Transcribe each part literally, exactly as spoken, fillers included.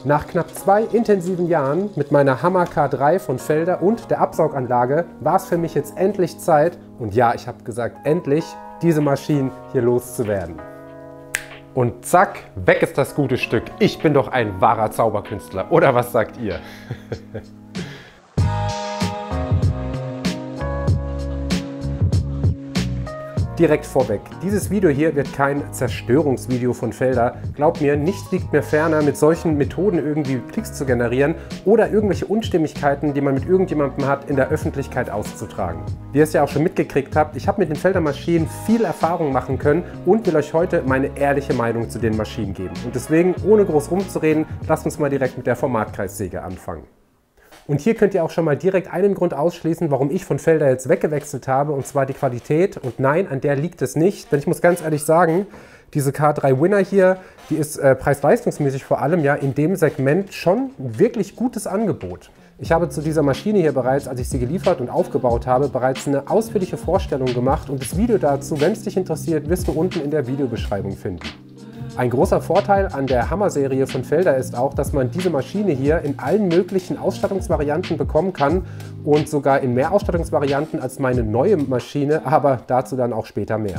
Nach knapp zwei intensiven Jahren mit meiner Hammer K drei von Felder und der Absauganlage war es für mich jetzt endlich Zeit, und ja, ich habe gesagt endlich, diese Maschinen hier loszuwerden. Und zack, weg ist das gute Stück. Ich bin doch ein wahrer Zauberkünstler, oder was sagt ihr? Direkt vorweg, dieses Video hier wird kein Zerstörungsvideo von Felder. Glaubt mir, nichts liegt mir ferner, mit solchen Methoden irgendwie Klicks zu generieren oder irgendwelche Unstimmigkeiten, die man mit irgendjemandem hat, in der Öffentlichkeit auszutragen. Wie ihr es ja auch schon mitgekriegt habt, ich habe mit den Felder Maschinen viel Erfahrung machen können und will euch heute meine ehrliche Meinung zu den Maschinen geben. Und deswegen, ohne groß rumzureden, lasst uns mal direkt mit der Formatkreissäge anfangen. Und hier könnt ihr auch schon mal direkt einen Grund ausschließen, warum ich von Felder jetzt weggewechselt habe, und zwar die Qualität. Und nein, an der liegt es nicht, denn ich muss ganz ehrlich sagen, diese K drei Winner hier, die ist äh, preis-leistungsmäßig vor allem ja in dem Segment schon ein wirklich gutes Angebot. Ich habe zu dieser Maschine hier bereits, als ich sie geliefert und aufgebaut habe, bereits eine ausführliche Vorstellung gemacht, und das Video dazu, wenn es dich interessiert, wirst du unten in der Videobeschreibung finden. Ein großer Vorteil an der Hammer-Serie von Felder ist auch, dass man diese Maschine hier in allen möglichen Ausstattungsvarianten bekommen kann und sogar in mehr Ausstattungsvarianten als meine neue Maschine, aber dazu dann auch später mehr.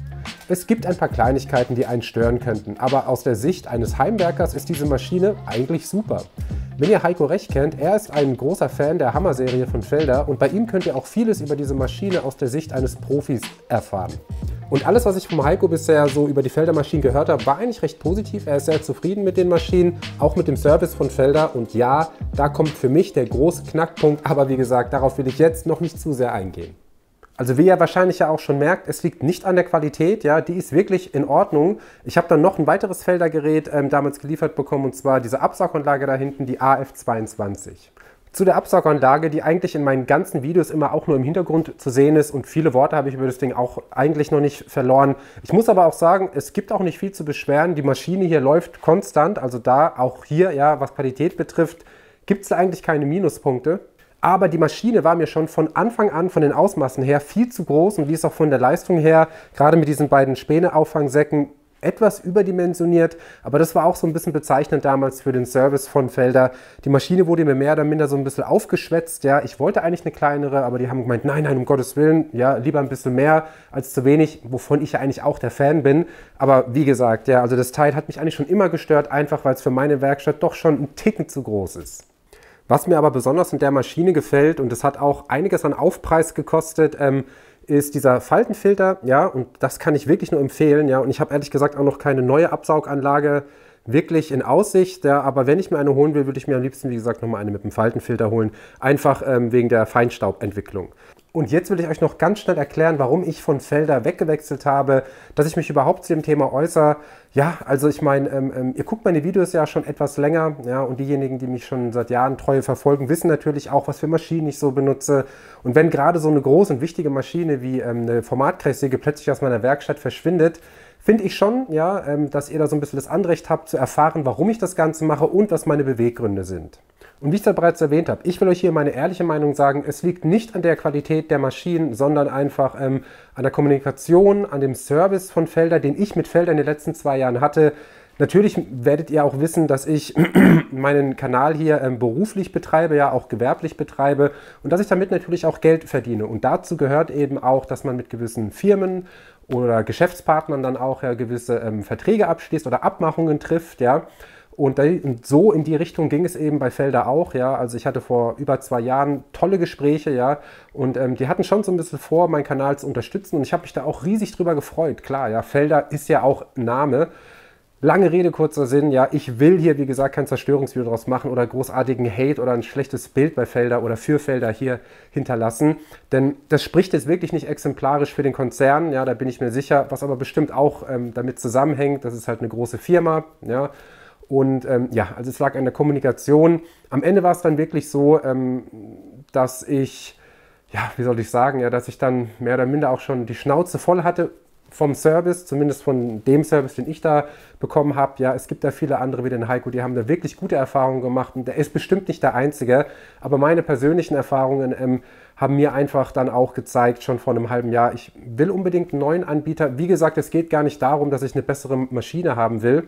Es gibt ein paar Kleinigkeiten, die einen stören könnten, aber aus der Sicht eines Heimwerkers ist diese Maschine eigentlich super. Wenn ihr Heiko Rech kennt, er ist ein großer Fan der Hammer-Serie von Felder, und bei ihm könnt ihr auch vieles über diese Maschine aus der Sicht eines Profis erfahren. Und alles, was ich vom Heiko bisher so über die Felder Maschinen gehört habe, war eigentlich recht positiv. Er ist sehr zufrieden mit den Maschinen, auch mit dem Service von Felder. Und ja, da kommt für mich der große Knackpunkt, aber wie gesagt, darauf will ich jetzt noch nicht zu sehr eingehen. Also wie ihr wahrscheinlich ja auch schon merkt, es liegt nicht an der Qualität, ja, die ist wirklich in Ordnung. Ich habe dann noch ein weiteres Felder-Gerät ähm, damals geliefert bekommen, und zwar diese Absauganlage da hinten, die A F zweiundzwanzig. Zu der Absauganlage, die eigentlich in meinen ganzen Videos immer auch nur im Hintergrund zu sehen ist, und viele Worte habe ich über das Ding auch eigentlich noch nicht verloren. Ich muss aber auch sagen, es gibt auch nicht viel zu beschweren. Die Maschine hier läuft konstant, also da auch hier, ja, was Qualität betrifft, gibt es da eigentlich keine Minuspunkte. Aber die Maschine war mir schon von Anfang an von den Ausmaßen her viel zu groß, und die ist auch von der Leistung her, gerade mit diesen beiden Späne-Auffangsäcken, etwas überdimensioniert, aber das war auch so ein bisschen bezeichnend damals für den Service von Felder. Die Maschine wurde mir mehr oder minder so ein bisschen aufgeschwätzt, ja, ich wollte eigentlich eine kleinere, aber die haben gemeint, nein, nein, um Gottes Willen, ja, lieber ein bisschen mehr als zu wenig, wovon ich ja eigentlich auch der Fan bin. Aber wie gesagt, ja, also das Teil hat mich eigentlich schon immer gestört, einfach weil es für meine Werkstatt doch schon ein Ticken zu groß ist. Was mir aber besonders in der Maschine gefällt, und das hat auch einiges an Aufpreis gekostet, ähm, ist dieser Faltenfilter, ja, und das kann ich wirklich nur empfehlen, ja, und ich habe ehrlich gesagt auch noch keine neue Absauganlage wirklich in Aussicht, ja, aber wenn ich mir eine holen will, würde ich mir am liebsten, wie gesagt, nochmal eine mit dem Faltenfilter holen, einfach ähm, wegen der Feinstaubentwicklung. Und jetzt will ich euch noch ganz schnell erklären, warum ich von Felder weggewechselt habe, dass ich mich überhaupt zu dem Thema äußere. Ja, also ich meine, ähm, ähm, ihr guckt meine Videos ja schon etwas länger, ja, und diejenigen, die mich schon seit Jahren treu verfolgen, wissen natürlich auch, was für Maschinen ich so benutze. Und wenn gerade so eine große und wichtige Maschine wie ähm, eine Formatkreissäge plötzlich aus meiner Werkstatt verschwindet, finde ich schon, ja, ähm, dass ihr da so ein bisschen das Anrecht habt zu erfahren, warum ich das Ganze mache und was meine Beweggründe sind. Und wie ich es ja bereits erwähnt habe, ich will euch hier meine ehrliche Meinung sagen, es liegt nicht an der Qualität der Maschinen, sondern einfach ähm, an der Kommunikation, an dem Service von Felder, den ich mit Felder in den letzten zwei Jahren hatte. Natürlich werdet ihr auch wissen, dass ich meinen Kanal hier ähm, beruflich betreibe, ja auch gewerblich betreibe, und dass ich damit natürlich auch Geld verdiene. Und dazu gehört eben auch, dass man mit gewissen Firmen oder Geschäftspartnern dann auch ja gewisse ähm, Verträge abschließt oder Abmachungen trifft, ja. Und so in die Richtung ging es eben bei Felder auch, ja. Also ich hatte vor über zwei Jahren tolle Gespräche, ja, und ähm, die hatten schon so ein bisschen vor, meinen Kanal zu unterstützen, und ich habe mich da auch riesig drüber gefreut. Klar, ja, Felder ist ja auch ein Name. Lange Rede, kurzer Sinn, ja, ich will hier, wie gesagt, kein Zerstörungsvideo draus machen oder großartigen Hate oder ein schlechtes Bild bei Felder oder für Felder hier hinterlassen, denn das spricht jetzt wirklich nicht exemplarisch für den Konzern, ja, da bin ich mir sicher, was aber bestimmt auch ähm, damit zusammenhängt, das ist halt eine große Firma, ja. Und ähm, ja, also es lag an der Kommunikation. Am Ende war es dann wirklich so, ähm, dass ich, ja, wie soll ich sagen, ja, dass ich dann mehr oder minder auch schon die Schnauze voll hatte vom Service, zumindest von dem Service, den ich da bekommen habe. Ja, es gibt da viele andere wie den Heiko, die haben da wirklich gute Erfahrungen gemacht, und der ist bestimmt nicht der Einzige, aber meine persönlichen Erfahrungen ähm, haben mir einfach dann auch gezeigt, schon vor einem halben Jahr, ich will unbedingt einen neuen Anbieter. Wie gesagt, es geht gar nicht darum, dass ich eine bessere Maschine haben will.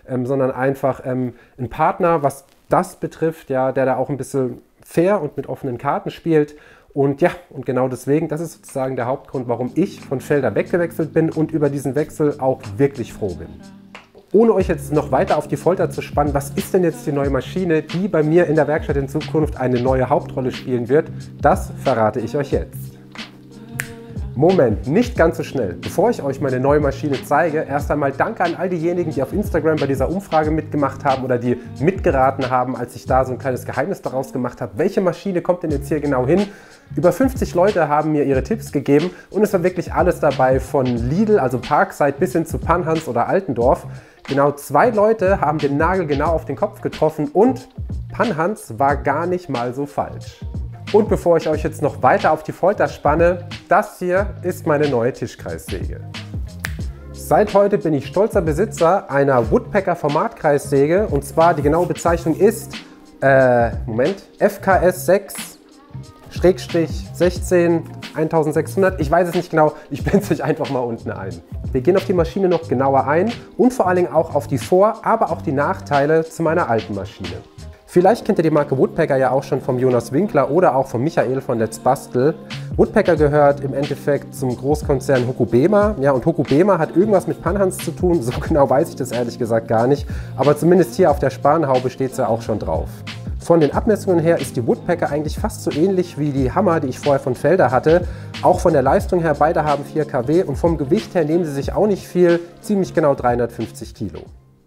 ähm, sondern einfach ähm, ein Partner, was das betrifft, ja, der da auch ein bisschen fair und mit offenen Karten spielt. Und ja, und genau deswegen, das ist sozusagen der Hauptgrund, warum ich von Felder weggewechselt bin und über diesen Wechsel auch wirklich froh bin. Ohne euch jetzt noch weiter auf die Folter zu spannen, was ist denn jetzt die neue Maschine, die bei mir in der Werkstatt in Zukunft eine neue Hauptrolle spielen wird, das verrate ich euch jetzt. Moment, nicht ganz so schnell. Bevor ich euch meine neue Maschine zeige, erst einmal danke an all diejenigen, die auf Instagram bei dieser Umfrage mitgemacht haben oder die mitgeraten haben, als ich da so ein kleines Geheimnis daraus gemacht habe. Welche Maschine kommt denn jetzt hier genau hin? Über fünfzig Leute haben mir ihre Tipps gegeben und es war wirklich alles dabei, von Lidl, also Parkside, bis hin zu Panhans oder Altendorf. Genau zwei Leute haben den Nagel genau auf den Kopf getroffen und Panhans war gar nicht mal so falsch. Und bevor ich euch jetzt noch weiter auf die Folter spanne, das hier ist meine neue Tischkreissäge. Seit heute bin ich stolzer Besitzer einer Woodpecker Formatkreissäge und zwar die genaue Bezeichnung ist, äh, Moment, F K S sechs sechzehn eintausendsechshundert, ich weiß es nicht genau, ich blende es euch einfach mal unten ein. Wir gehen auf die Maschine noch genauer ein und vor allen Dingen auch auf die Vor-, aber auch die Nachteile zu meiner alten Maschine. Vielleicht kennt ihr die Marke Woodpecker ja auch schon vom Jonas Winkler oder auch von Michael von Let's Bastel. Woodpecker gehört im Endeffekt zum Großkonzern Hokubema. Ja, und Hokubema hat irgendwas mit Panhans zu tun, so genau weiß ich das ehrlich gesagt gar nicht. Aber zumindest hier auf der Spanhaube steht es ja auch schon drauf. Von den Abmessungen her ist die Woodpecker eigentlich fast so ähnlich wie die Hammer, die ich vorher von Felder hatte. Auch von der Leistung her, beide haben vier Kilowatt und vom Gewicht her nehmen sie sich auch nicht viel, ziemlich genau dreihundertfünfzig Kilo.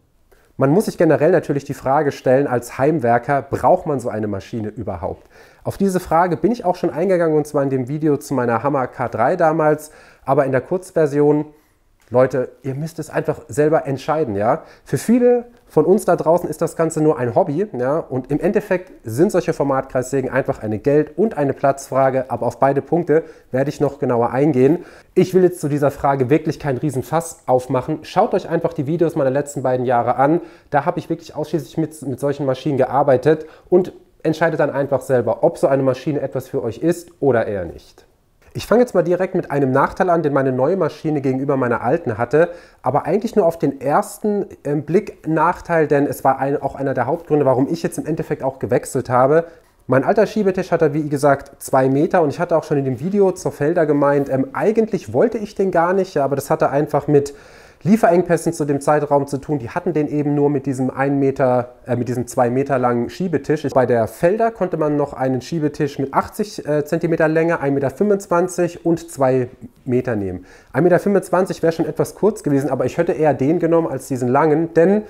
Man muss sich generell natürlich die Frage stellen, als Heimwerker, braucht man so eine Maschine überhaupt? Auf diese Frage bin ich auch schon eingegangen und zwar in dem Video zu meiner Hammer K drei damals, aber in der Kurzversion, Leute, ihr müsst es einfach selber entscheiden, ja. Für viele von uns da draußen ist das Ganze nur ein Hobby, ja, und im Endeffekt sind solche Formatkreissägen einfach eine Geld- und eine Platzfrage, aber auf beide Punkte werde ich noch genauer eingehen. Ich will jetzt zu dieser Frage wirklich kein Riesenfass aufmachen. Schaut euch einfach die Videos meiner letzten beiden Jahre an. Da habe ich wirklich ausschließlich mit, mit solchen Maschinen gearbeitet und entscheidet dann einfach selber, ob so eine Maschine etwas für euch ist oder eher nicht. Ich fange jetzt mal direkt mit einem Nachteil an, den meine neue Maschine gegenüber meiner alten hatte, aber eigentlich nur auf den ersten äh, Blick Nachteil, denn es war ein, auch einer der Hauptgründe, warum ich jetzt im Endeffekt auch gewechselt habe. Mein alter Schiebetisch hatte, wie gesagt, zwei Meter und ich hatte auch schon in dem Video zur Felder gemeint, ähm, eigentlich wollte ich den gar nicht, ja, aber das hatte einfach mit Lieferengpässen zu dem Zeitraum zu tun. Die hatten den eben nur mit diesem ein Meter, äh, mit diesem zwei Meter langen Schiebetisch. Bei der Felder konnte man noch einen Schiebetisch mit achtzig Zentimeter Länge, ein Meter fünfundzwanzig und zwei Meter nehmen. ein Meter fünfundzwanzig wäre schon etwas kurz gewesen, aber ich hätte eher den genommen als diesen langen, denn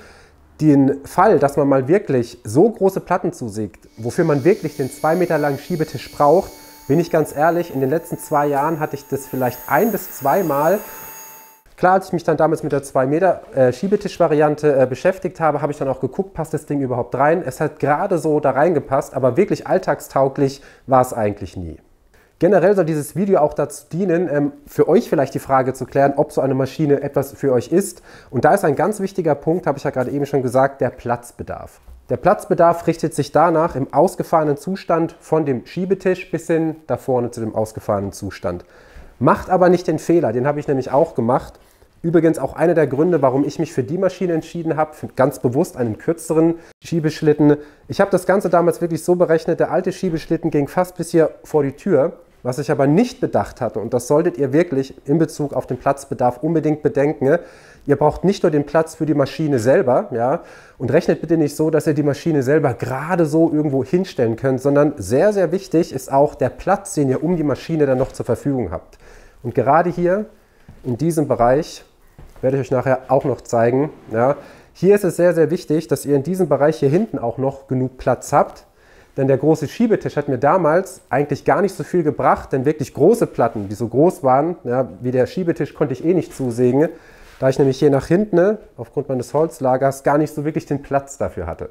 den Fall, dass man mal wirklich so große Platten zusägt, wofür man wirklich den zwei Meter langen Schiebetisch braucht, bin ich ganz ehrlich, in den letzten zwei Jahren hatte ich das vielleicht ein bis zweimal. Klar, als ich mich dann damals mit der zwei Meter äh, Schiebetisch-Variante äh, beschäftigt habe, habe ich dann auch geguckt, passt das Ding überhaupt rein. Es hat gerade so da reingepasst, aber wirklich alltagstauglich war es eigentlich nie. Generell soll dieses Video auch dazu dienen, ähm, für euch vielleicht die Frage zu klären, ob so eine Maschine etwas für euch ist. Und da ist ein ganz wichtiger Punkt, habe ich ja gerade eben schon gesagt, der Platzbedarf. Der Platzbedarf richtet sich danach im ausgefahrenen Zustand von dem Schiebetisch bis hin da vorne zu dem ausgefahrenen Zustand. Macht aber nicht den Fehler, den habe ich nämlich auch gemacht. Übrigens auch einer der Gründe, warum ich mich für die Maschine entschieden habe, für ganz bewusst einen kürzeren Schiebeschlitten. Ich habe das Ganze damals wirklich so berechnet, der alte Schiebeschlitten ging fast bis hier vor die Tür. Was ich aber nicht bedacht hatte, und das solltet ihr wirklich in Bezug auf den Platzbedarf unbedingt bedenken, ihr braucht nicht nur den Platz für die Maschine selber, ja, und rechnet bitte nicht so, dass ihr die Maschine selber gerade so irgendwo hinstellen könnt, sondern sehr, sehr wichtig ist auch der Platz, den ihr um die Maschine dann noch zur Verfügung habt. Und gerade hier in diesem Bereich werde ich euch nachher auch noch zeigen. Ja. Hier ist es sehr, sehr wichtig, dass ihr in diesem Bereich hier hinten auch noch genug Platz habt. Denn der große Schiebetisch hat mir damals eigentlich gar nicht so viel gebracht, denn wirklich große Platten, die so groß waren, ja, wie der Schiebetisch, konnte ich eh nicht zusägen, da ich nämlich hier nach hinten, aufgrund meines Holzlagers, gar nicht so wirklich den Platz dafür hatte.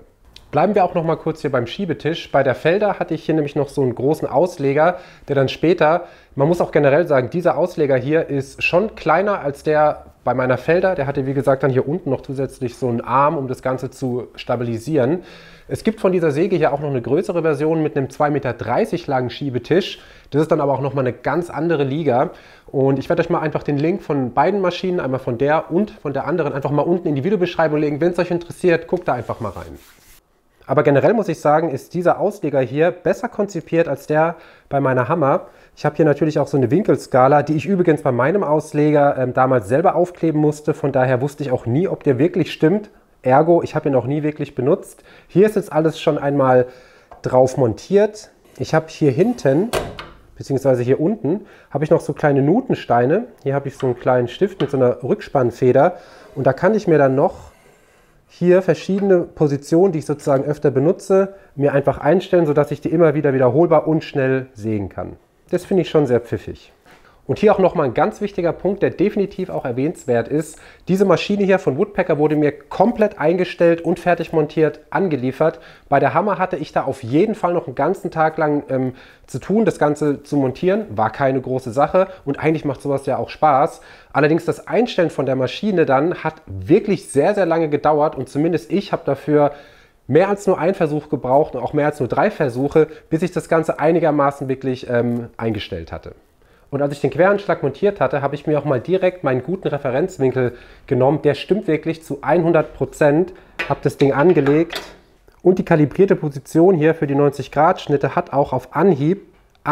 Bleiben wir auch noch mal kurz hier beim Schiebetisch. Bei der Felder hatte ich hier nämlich noch so einen großen Ausleger, der dann später, man muss auch generell sagen, dieser Ausleger hier ist schon kleiner als der bei meiner Felder. Der hatte, wie gesagt, dann hier unten noch zusätzlich so einen Arm, um das Ganze zu stabilisieren. Es gibt von dieser Säge hier auch noch eine größere Version mit einem zwei Meter dreißig langen Schiebetisch. Das ist dann aber auch noch mal eine ganz andere Liga. Und ich werde euch mal einfach den Link von beiden Maschinen, einmal von der und von der anderen, einfach mal unten in die Videobeschreibung legen. Wenn es euch interessiert, guckt da einfach mal rein. Aber generell muss ich sagen, ist dieser Ausleger hier besser konzipiert als der bei meiner Hammer. Ich habe hier natürlich auch so eine Winkelskala, die ich übrigens bei meinem Ausleger ähm, damals selber aufkleben musste. Von daher wusste ich auch nie, ob der wirklich stimmt. Ergo, ich habe ihn auch nie wirklich benutzt. Hier ist jetzt alles schon einmal drauf montiert. Ich habe hier hinten, beziehungsweise hier unten, habe ich noch so kleine Nutensteine. Hier habe ich so einen kleinen Stift mit so einer Rückspannfeder. Und da kann ich mir dann noch hier verschiedene Positionen, die ich sozusagen öfter benutze, mir einfach einstellen, sodass ich die immer wieder wiederholbar und schnell sägen kann. Das finde ich schon sehr pfiffig. Und hier auch nochmal ein ganz wichtiger Punkt, der definitiv auch erwähnenswert ist. Diese Maschine hier von Woodpecker wurde mir komplett eingestellt und fertig montiert angeliefert. Bei der Hammer hatte ich da auf jeden Fall noch einen ganzen Tag lang ähm, zu tun, das Ganze zu montieren. War keine große Sache und eigentlich macht sowas ja auch Spaß. Allerdings das Einstellen von der Maschine dann hat wirklich sehr, sehr lange gedauert und zumindest ich habe dafür mehr als nur einen Versuch gebraucht und auch mehr als nur drei Versuche, bis ich das Ganze einigermaßen wirklich ähm, eingestellt hatte. Und als ich den Queranschlag montiert hatte, habe ich mir auch mal direkt meinen guten Referenzwinkel genommen. Der stimmt wirklich zu hundert Prozent. Habe das Ding angelegt und die kalibrierte Position hier für die neunzig Grad Schnitte hat auch auf Anhieb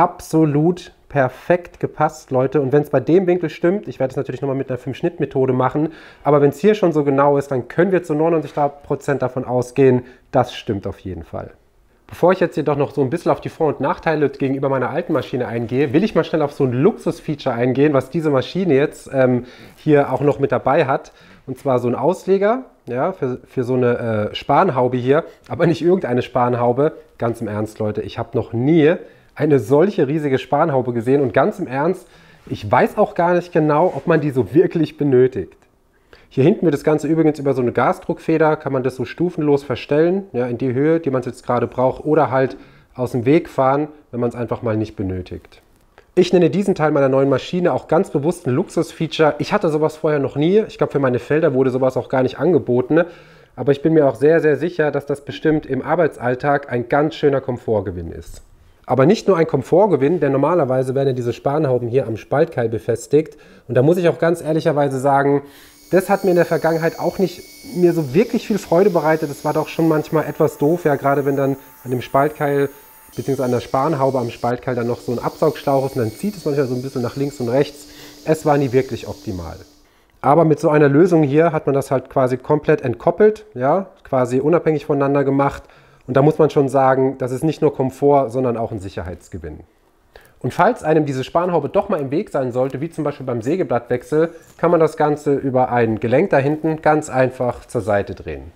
absolut perfekt gepasst, Leute. Und wenn es bei dem Winkel stimmt, ich werde es natürlich nochmal mit einer fünf Schnitt Methode machen, aber wenn es hier schon so genau ist, dann können wir zu neunundneunzig Prozent davon ausgehen, das stimmt auf jeden Fall. Bevor ich jetzt jedoch noch so ein bisschen auf die Vor- und Nachteile gegenüber meiner alten Maschine eingehe, will ich mal schnell auf so ein Luxus-Feature eingehen, was diese Maschine jetzt ähm, hier auch noch mit dabei hat. Und zwar so ein Ausleger, ja, für, für so eine äh, Spanhaube hier, aber nicht irgendeine Spanhaube. Ganz im Ernst, Leute, ich habe noch nie eine solche riesige Spanhaube gesehen und ganz im Ernst, ich weiß auch gar nicht genau, ob man die so wirklich benötigt. Hier hinten wird das Ganze übrigens über so eine Gasdruckfeder, kann man das so stufenlos verstellen, ja, in die Höhe, die man jetzt gerade braucht, oder halt aus dem Weg fahren, wenn man es einfach mal nicht benötigt. Ich nenne diesen Teil meiner neuen Maschine auch ganz bewusst ein Luxus-Feature. Ich hatte sowas vorher noch nie. Ich glaube, für meine Felder wurde sowas auch gar nicht angeboten. Aber ich bin mir auch sehr, sehr sicher, dass das bestimmt im Arbeitsalltag ein ganz schöner Komfortgewinn ist. Aber nicht nur ein Komfortgewinn, denn normalerweise werden ja diese Spanhauben hier am Spaltkeil befestigt. Und da muss ich auch ganz ehrlicherweise sagen, das hat mir in der Vergangenheit auch nicht mir so wirklich viel Freude bereitet. Das war doch schon manchmal etwas doof, ja, gerade wenn dann an dem Spaltkeil bzw. an der Spanhaube am Spaltkeil dann noch so ein Absaugschlauch ist und dann zieht es manchmal so ein bisschen nach links und rechts. Es war nie wirklich optimal. Aber mit so einer Lösung hier hat man das halt quasi komplett entkoppelt, ja, quasi unabhängig voneinander gemacht. Und da muss man schon sagen, das ist nicht nur Komfort, sondern auch ein Sicherheitsgewinn. Und falls einem diese Spanhaube doch mal im Weg sein sollte, wie zum Beispiel beim Sägeblattwechsel, kann man das Ganze über ein Gelenk da hinten ganz einfach zur Seite drehen.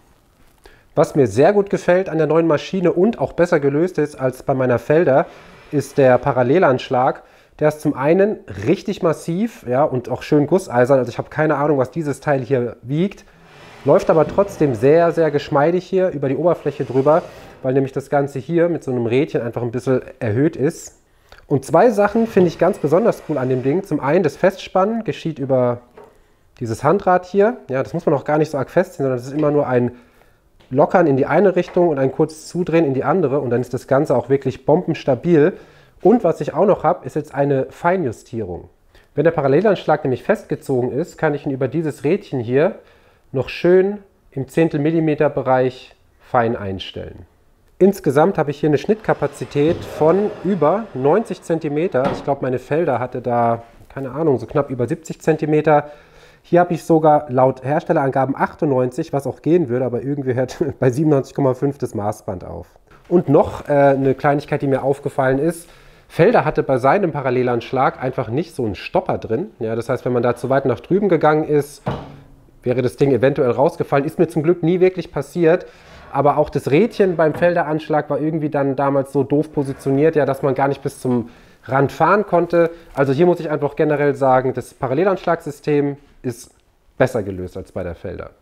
Was mir sehr gut gefällt an der neuen Maschine und auch besser gelöst ist als bei meiner Felder, ist der Parallelanschlag. Der ist zum einen richtig massiv, ja, und auch schön gusseisern. Also ich habe keine Ahnung, was dieses Teil hier wiegt. Läuft aber trotzdem sehr, sehr geschmeidig hier über die Oberfläche drüber, weil nämlich das Ganze hier mit so einem Rädchen einfach ein bisschen erhöht ist. Und zwei Sachen finde ich ganz besonders cool an dem Ding. Zum einen das Festspannen geschieht über dieses Handrad hier. Ja, das muss man auch gar nicht so arg festziehen, sondern das ist immer nur ein Lockern in die eine Richtung und ein kurzes Zudrehen in die andere. Und dann ist das Ganze auch wirklich bombenstabil. Und was ich auch noch habe, ist jetzt eine Feinjustierung. Wenn der Parallelanschlag nämlich festgezogen ist, kann ich ihn über dieses Rädchen hier noch schön im Zehntel-Millimeter-Bereich fein einstellen. Insgesamt habe ich hier eine Schnittkapazität von über neunzig Zentimeter. Ich glaube, meine Felder hatte da, keine Ahnung, so knapp über siebzig Zentimeter. Hier habe ich sogar laut Herstellerangaben achtundneunzig, was auch gehen würde, aber irgendwie hört bei siebenundneunzig Komma fünf das Maßband auf. Und noch äh, eine Kleinigkeit, die mir aufgefallen ist. Felder hatte bei seinem Parallelanschlag einfach nicht so einen Stopper drin. Ja, das heißt, wenn man da zu weit nach drüben gegangen ist, wäre das Ding eventuell rausgefallen. Ist mir zum Glück nie wirklich passiert. Aber auch das Rädchen beim Felderanschlag war irgendwie dann damals so doof positioniert, ja, dass man gar nicht bis zum Rand fahren konnte. Also hier muss ich einfach generell sagen, das Parallelanschlagsystem ist besser gelöst als bei der Felder.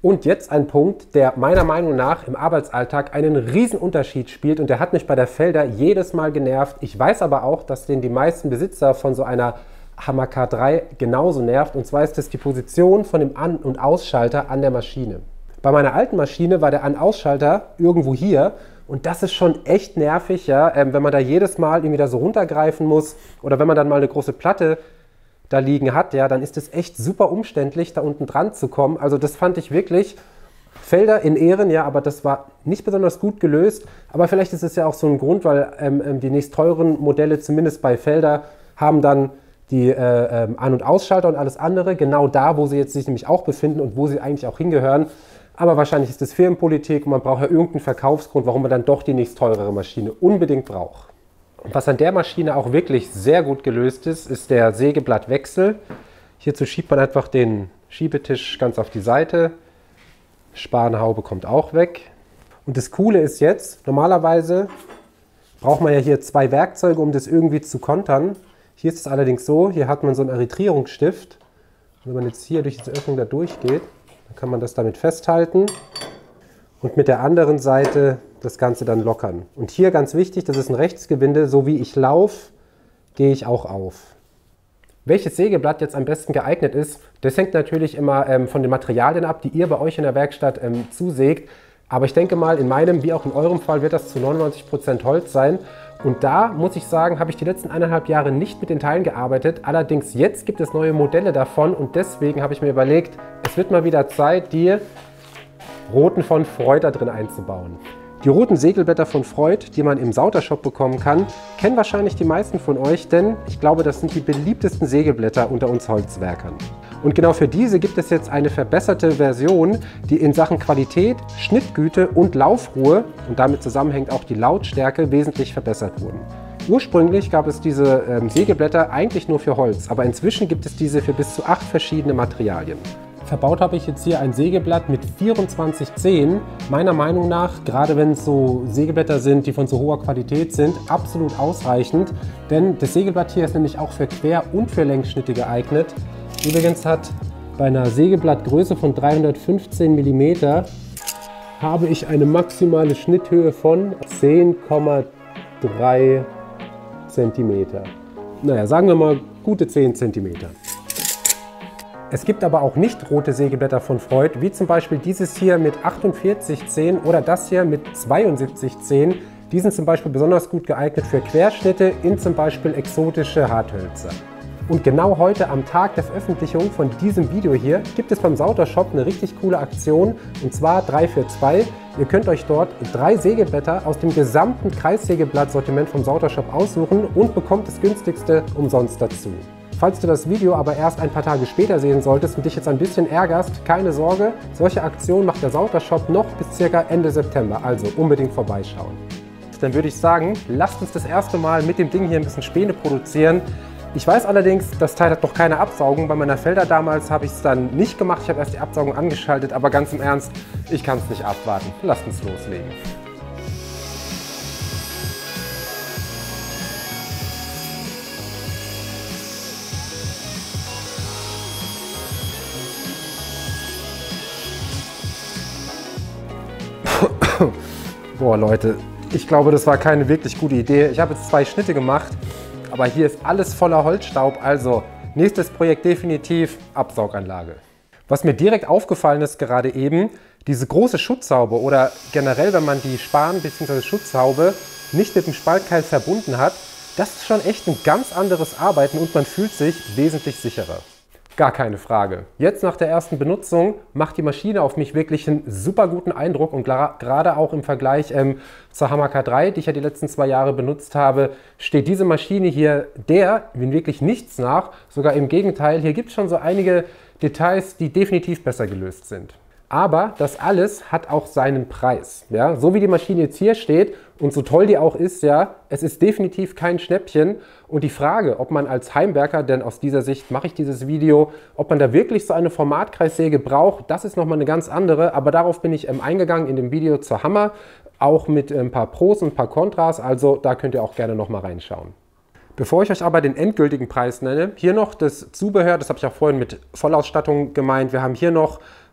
Und jetzt ein Punkt, der meiner Meinung nach im Arbeitsalltag einen riesen Unterschied spielt und der hat mich bei der Felder jedes Mal genervt. Ich weiß aber auch, dass den die meisten Besitzer von so einer Hammer K drei genauso nervt, und zwar ist das die Position von dem An- und Ausschalter an der Maschine. Bei meiner alten Maschine war der An-Ausschalter irgendwo hier und das ist schon echt nervig, ja, ähm, wenn man da jedes Mal irgendwie da so runtergreifen muss oder wenn man dann mal eine große Platte da liegen hat, ja, dann ist es echt super umständlich, da unten dran zu kommen. Also das fand ich wirklich, Felder in Ehren, ja, aber das war nicht besonders gut gelöst. Aber vielleicht ist es ja auch so ein Grund, weil ähm, die nächst teuren Modelle, zumindest bei Felder, haben dann die äh, ähm, An- und Ausschalter und alles andere, genau da, wo sie jetzt sich nämlich auch befinden und wo sie eigentlich auch hingehören. Aber wahrscheinlich ist es Firmenpolitik und man braucht ja irgendeinen Verkaufsgrund, warum man dann doch die nächst teurere Maschine unbedingt braucht. Was an der Maschine auch wirklich sehr gut gelöst ist, ist der Sägeblattwechsel. Hierzu schiebt man einfach den Schiebetisch ganz auf die Seite. Spanhaube kommt auch weg. Und das Coole ist jetzt, normalerweise braucht man ja hier zwei Werkzeuge, um das irgendwie zu kontern. Hier ist es allerdings so, hier hat man so einen Arretrierungsstift. Und wenn man jetzt hier durch diese Öffnung da durchgeht, dann kann man das damit festhalten und mit der anderen Seite das Ganze dann lockern. Und hier ganz wichtig, das ist ein Rechtsgewinde, so wie ich laufe, gehe ich auch auf. Welches Sägeblatt jetzt am besten geeignet ist, das hängt natürlich immer ähm, von den Materialien ab, die ihr bei euch in der Werkstatt ähm, zusägt. Aber ich denke mal, in meinem wie auch in eurem Fall wird das zu neunundneunzig Prozent Holz sein. Und da muss ich sagen, habe ich die letzten eineinhalb Jahre nicht mit den Teilen gearbeitet. Allerdings jetzt gibt es neue Modelle davon und deswegen habe ich mir überlegt, es wird mal wieder Zeit, die roten von Freud da drin einzubauen. Die roten Sägeblätter von Freud, die man im Sauter-Shop bekommen kann, kennen wahrscheinlich die meisten von euch, denn ich glaube, das sind die beliebtesten Sägeblätter unter uns Holzwerkern. Und genau für diese gibt es jetzt eine verbesserte Version, die in Sachen Qualität, Schnittgüte und Laufruhe und damit zusammenhängt auch die Lautstärke wesentlich verbessert wurden. Ursprünglich gab es diese ähm, Sägeblätter eigentlich nur für Holz, aber inzwischen gibt es diese für bis zu acht verschiedene Materialien. Verbaut habe ich jetzt hier ein Sägeblatt mit vierundzwanzig Zehen. Meiner Meinung nach, gerade wenn es so Sägeblätter sind, die von so hoher Qualität sind, absolut ausreichend. Denn das Sägeblatt hier ist nämlich auch für Quer- und für Längsschnitte geeignet. Übrigens hat bei einer Sägeblattgröße von dreihundertfünfzehn Millimeter habe ich eine maximale Schnitthöhe von zehn Komma drei Zentimeter. Naja, sagen wir mal gute zehn Zentimeter. Es gibt aber auch nicht rote Sägeblätter von Freud, wie zum Beispiel dieses hier mit achtundvierzig Zehen oder das hier mit zweiundsiebzig Zehen. Die sind zum Beispiel besonders gut geeignet für Querschnitte in zum Beispiel exotische Harthölzer. Und genau heute am Tag der Veröffentlichung von diesem Video hier gibt es beim Sauter Shop eine richtig coole Aktion, und zwar drei für zwei. Ihr könnt euch dort drei Sägeblätter aus dem gesamten Kreissägeblatt-Sortiment vom Sauter Shop aussuchen und bekommt das günstigste umsonst dazu. Falls du das Video aber erst ein paar Tage später sehen solltest und dich jetzt ein bisschen ärgerst, keine Sorge, solche Aktionen macht der Sauter Shop noch bis circa Ende September, also unbedingt vorbeischauen. Dann würde ich sagen, lasst uns das erste Mal mit dem Ding hier ein bisschen Späne produzieren. Ich weiß allerdings, das Teil hat noch keine Absaugung. Bei meiner Felder damals habe ich es dann nicht gemacht, ich habe erst die Absaugung angeschaltet, aber ganz im Ernst, ich kann es nicht abwarten. Lasst uns loslegen. Boah Leute, ich glaube, das war keine wirklich gute Idee. Ich habe jetzt zwei Schnitte gemacht, aber hier ist alles voller Holzstaub, also nächstes Projekt definitiv Absauganlage. Was mir direkt aufgefallen ist gerade eben, diese große Schutzhaube oder generell, wenn man die Span- bzw. Schutzhaube nicht mit dem Spaltkeil verbunden hat, das ist schon echt ein ganz anderes Arbeiten und man fühlt sich wesentlich sicherer. Gar keine Frage. Jetzt nach der ersten Benutzung macht die Maschine auf mich wirklich einen super guten Eindruck und gerade auch im Vergleich ähm, zur Hammer K drei, die ich ja die letzten zwei Jahre benutzt habe, steht diese Maschine hier der in wirklich nichts nach. Sogar im Gegenteil, hier gibt es schon so einige Details, die definitiv besser gelöst sind. Aber das alles hat auch seinen Preis. Ja? So wie die Maschine jetzt hier steht und so toll die auch ist, ja, es ist definitiv kein Schnäppchen. Und die Frage, ob man als Heimwerker, denn aus dieser Sicht mache ich dieses Video, ob man da wirklich so eine Formatkreissäge braucht, das ist nochmal eine ganz andere. Aber darauf bin ich ähm, eingegangen in dem Video zur Hammer, auch mit ein paar Pros und ein paar Kontras. Also da könnt ihr auch gerne nochmal reinschauen. Bevor ich euch aber den endgültigen Preis nenne, hier noch das Zubehör, das habe ich auch vorhin mit Vollausstattung gemeint. Wir haben hier noch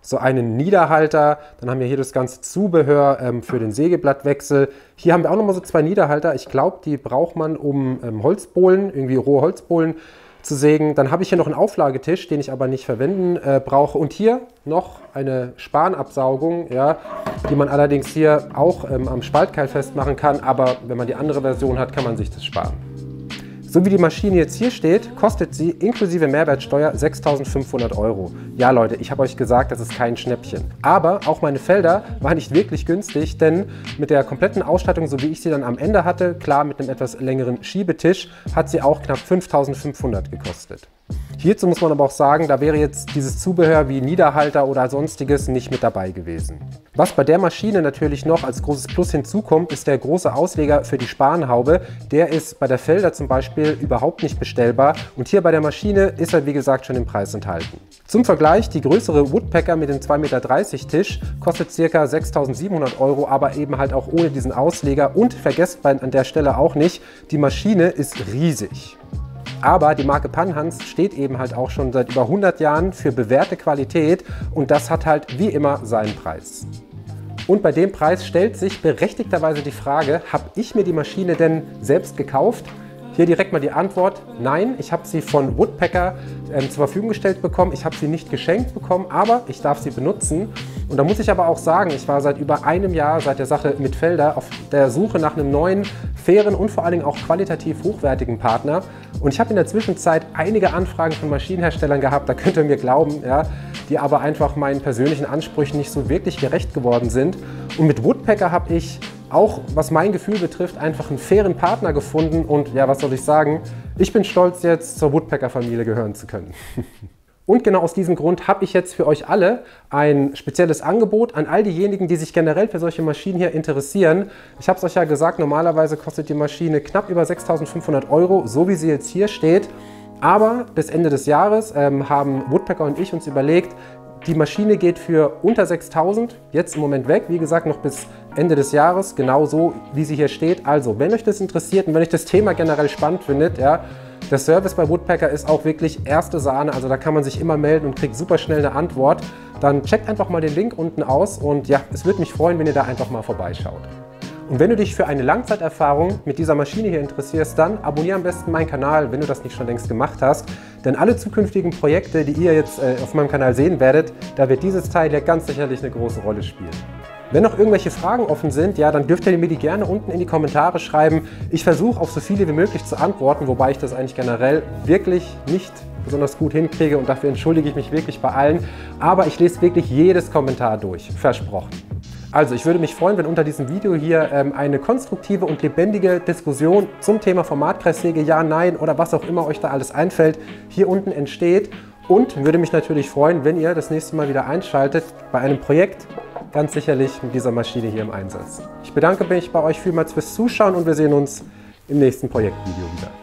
so einen Niederhalter. Dann haben wir hier das ganze Zubehör ähm, für den Sägeblattwechsel. Hier haben wir auch nochmal so zwei Niederhalter. Ich glaube, die braucht man, um ähm, Holzbohlen, irgendwie rohe Holzbohlen zu sägen. Dann habe ich hier noch einen Auflagetisch, den ich aber nicht verwenden äh, brauche. Und hier noch eine Spanabsaugung, ja, die man allerdings hier auch ähm, am Spaltkeil festmachen kann. Aber wenn man die andere Version hat, kann man sich das sparen. So wie die Maschine jetzt hier steht, kostet sie inklusive Mehrwertsteuer sechstausendfünfhundert Euro. Ja Leute, ich habe euch gesagt, das ist kein Schnäppchen. Aber auch meine Felder waren nicht wirklich günstig, denn mit der kompletten Ausstattung, so wie ich sie dann am Ende hatte, klar mit einem etwas längeren Schiebetisch, hat sie auch knapp fünftausendfünfhundert gekostet. Hierzu muss man aber auch sagen, da wäre jetzt dieses Zubehör wie Niederhalter oder sonstiges nicht mit dabei gewesen. Was bei der Maschine natürlich noch als großes Plus hinzukommt, ist der große Ausleger für die Spanhaube. Der ist bei der Felder zum Beispiel überhaupt nicht bestellbar und hier bei der Maschine ist er wie gesagt schon im Preis enthalten. Zum Vergleich, die größere Woodpecker mit dem zwei Meter dreißig Tisch kostet ca. sechstausendsiebenhundert Euro, aber eben halt auch ohne diesen Ausleger und vergesst an der Stelle auch nicht, die Maschine ist riesig. Aber die Marke Panhans steht eben halt auch schon seit über hundert Jahren für bewährte Qualität und das hat halt wie immer seinen Preis. Und bei dem Preis stellt sich berechtigterweise die Frage, habe ich mir die Maschine denn selbst gekauft? Hier direkt mal die Antwort, nein, ich habe sie von Woodpecker ähm, zur Verfügung gestellt bekommen. Ich habe sie nicht geschenkt bekommen, aber ich darf sie benutzen. Und da muss ich aber auch sagen, ich war seit über einem Jahr, seit der Sache mit Felder, auf der Suche nach einem neuen, fairen und vor allen Dingen auch qualitativ hochwertigen Partner. Und ich habe in der Zwischenzeit einige Anfragen von Maschinenherstellern gehabt, da könnt ihr mir glauben, ja, die aber einfach meinen persönlichen Ansprüchen nicht so wirklich gerecht geworden sind. Und mit Woodpecker habe ich auch, was mein Gefühl betrifft, einfach einen fairen Partner gefunden und ja, was soll ich sagen, ich bin stolz, jetzt zur Woodpecker-Familie gehören zu können. Und genau aus diesem Grund habe ich jetzt für euch alle ein spezielles Angebot an all diejenigen, die sich generell für solche Maschinen hier interessieren. Ich habe es euch ja gesagt, normalerweise kostet die Maschine knapp über sechstausendfünfhundert Euro, so wie sie jetzt hier steht. Aber bis Ende des Jahres ähm, haben Woodpecker und ich uns überlegt, die Maschine geht für unter sechstausend jetzt im Moment weg, wie gesagt noch bis Ende des Jahres, genau so wie sie hier steht. Also, wenn euch das interessiert und wenn euch das Thema generell spannend findet, ja, der Service bei Woodpecker ist auch wirklich erste Sahne, also da kann man sich immer melden und kriegt super schnell eine Antwort. Dann checkt einfach mal den Link unten aus und ja, es würde mich freuen, wenn ihr da einfach mal vorbeischaut. Und wenn du dich für eine Langzeiterfahrung mit dieser Maschine hier interessierst, dann abonniere am besten meinen Kanal, wenn du das nicht schon längst gemacht hast. Denn alle zukünftigen Projekte, die ihr jetzt äh, auf meinem Kanal sehen werdet, da wird dieses Teil ja ganz sicherlich eine große Rolle spielen. Wenn noch irgendwelche Fragen offen sind, ja, dann dürft ihr mir die gerne unten in die Kommentare schreiben. Ich versuche auf so viele wie möglich zu antworten, wobei ich das eigentlich generell wirklich nicht besonders gut hinkriege und dafür entschuldige ich mich wirklich bei allen. Aber ich lese wirklich jedes Kommentar durch, versprochen. Also ich würde mich freuen, wenn unter diesem Video hier ähm, eine konstruktive und lebendige Diskussion zum Thema Formatkreissäge, ja, nein oder was auch immer euch da alles einfällt, hier unten entsteht. Und würde mich natürlich freuen, wenn ihr das nächste Mal wieder einschaltet bei einem Projekt, ganz sicherlich mit dieser Maschine hier im Einsatz. Ich bedanke mich bei euch vielmals fürs Zuschauen und wir sehen uns im nächsten Projektvideo wieder.